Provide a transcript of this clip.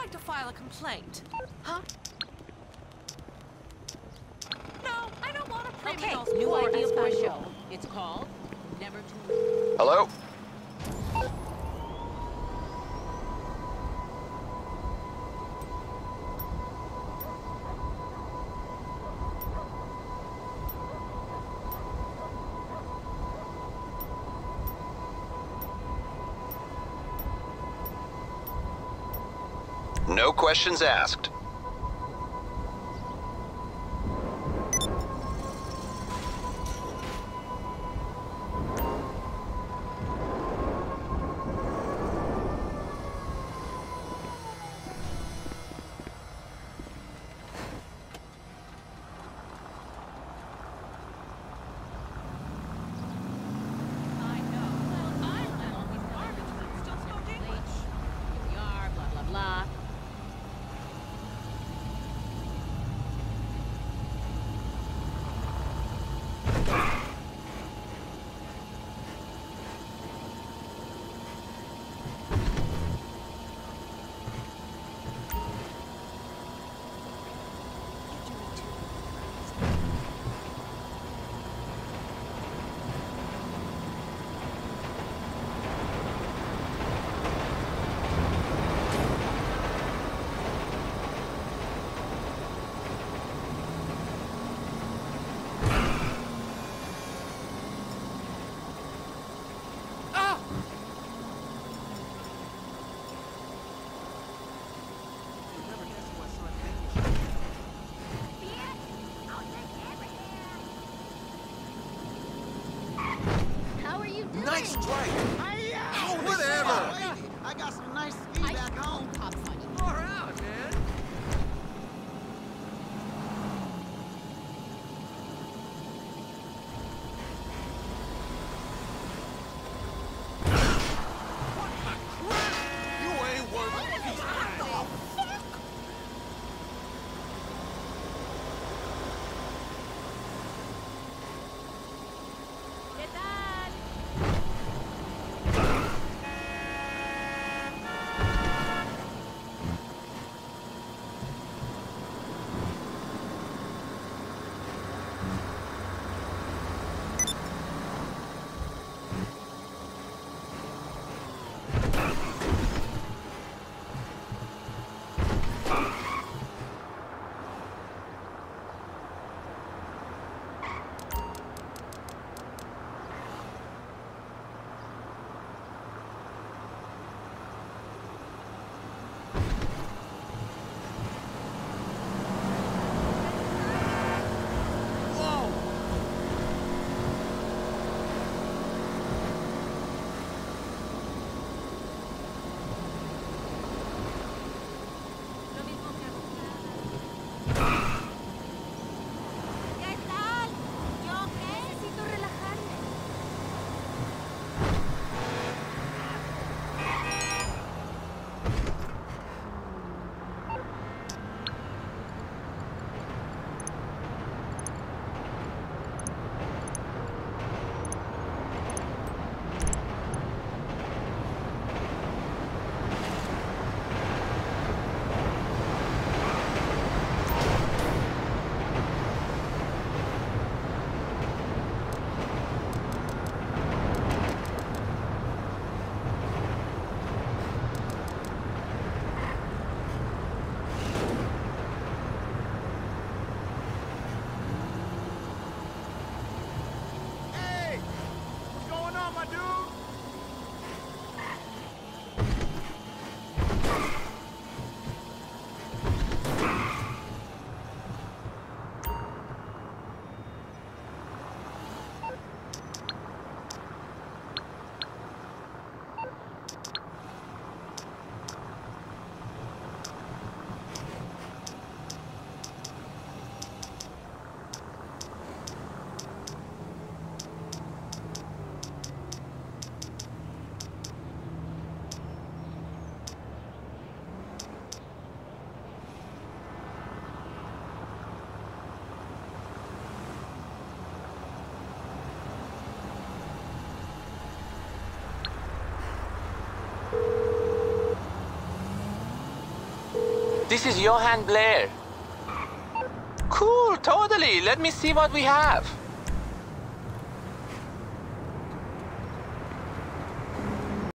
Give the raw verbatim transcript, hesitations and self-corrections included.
like to file a complaint. Huh? No, I don't want to play Okay, with those new poor idea for a Espanol. show. It's called Never to... Hello? No questions asked. I know. Well, I know. With garbage, but still smoking. Here we are, blah, blah, blah. This is Johan Blair. Cool, totally. Let me see what we have.